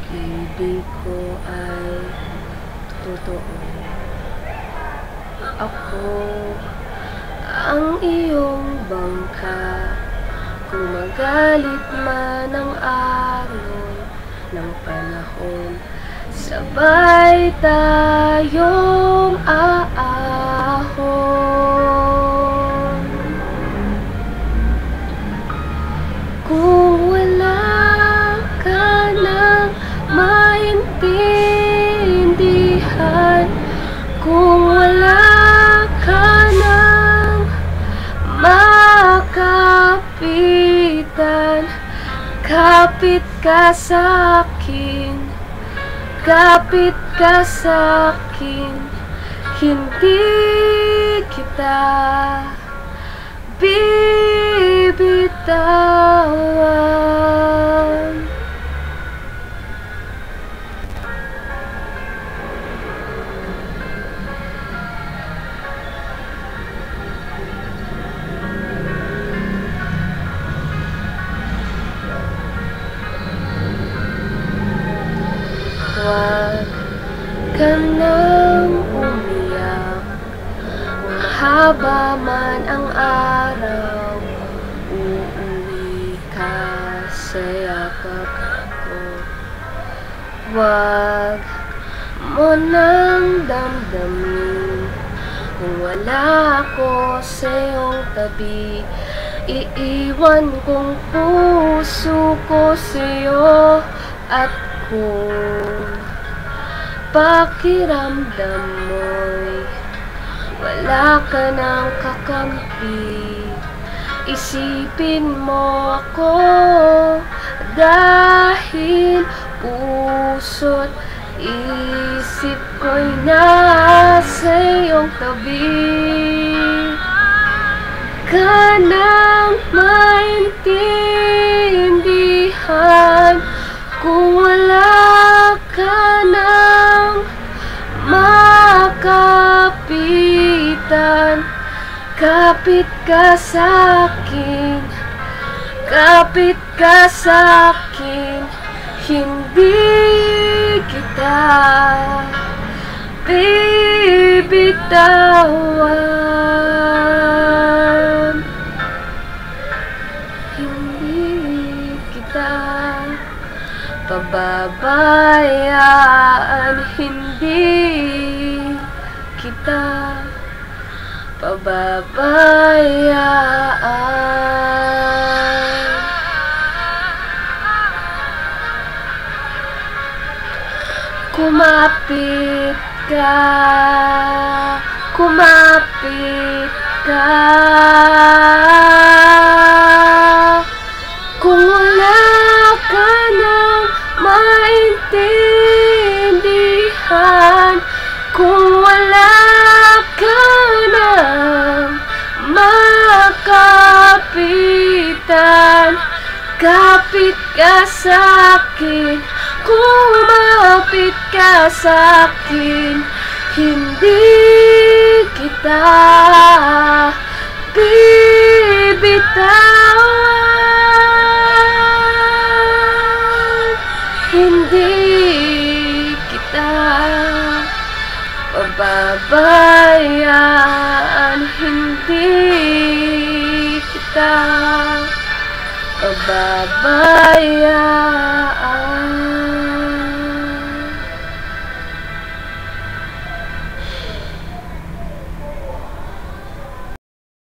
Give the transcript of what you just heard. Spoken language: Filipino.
pag-ibig ko ay totoo. Ako ang iyong bangka, kung magalit man ang alon ng panahon, sabay tayong aahon. Kung wala ka nang maintindihan, kung wala ka nang makapitan, kapit ka sa'kin, kapit ka sa'kin, hindi kita bibitawan. Huwag ka nang umiyak, kung mahaba man ang araw, uuwi ka sa yakap ko. Huwag mo nang damdamin, kung wala ako sa iyong tabi, iiwan kong puso ko sa'yo. At kung pakiramdam mo'y wala ka ng kakampi, isipin mo ako, dahil puso't isip ko'y nasa iyong tabi. Ka nang maintindihan, kung wala ka nang makapitan, kapit ka sa'kin, kapit ka sa'kin, hindi kita bibitawan. Hindi kita pababayaan, hindi kita pababayaan. Kumapit ka, kumapit ka, kung wala ka nang maintindihan, kung wala ka nang makapitan, kapit ka sa'kin, kumapit ka sa'kin, hindi kita bibitawan. Hindi kita pababayaan, hindi kita pababayaan.